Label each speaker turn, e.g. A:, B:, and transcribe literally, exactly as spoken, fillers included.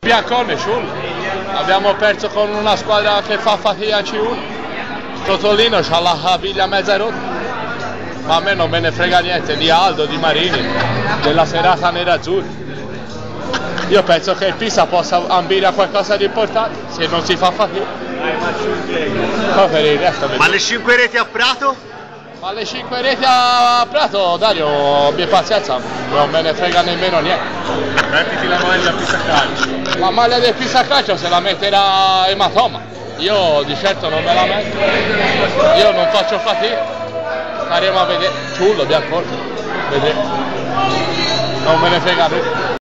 A: Biancone, Ciul. Abbiamo perso con una squadra che fa fatica a C uno. Totolino c'ha la caviglia mezza rotta. Ma a me non me ne frega niente di Aldo, di Marini, della serata nerazzurra. Io penso che il Pisa possa ambire a qualcosa di importante se non si fa fatica. Poi per il resto
B: ma le cinque reti a Prato?
A: Ma le cinque reti a Prato, Dario, abbi pazienza, non me ne frega nemmeno niente.
B: Mettiti la maglia Pisa Calcio.
A: La maglia del Pisa Calcio se la metterà Ematoma. Io di certo non me la metto. Io non faccio fatica. Staremo a vedere. Ciullo, Biancone. Vedremo. Non me ne frega nulla.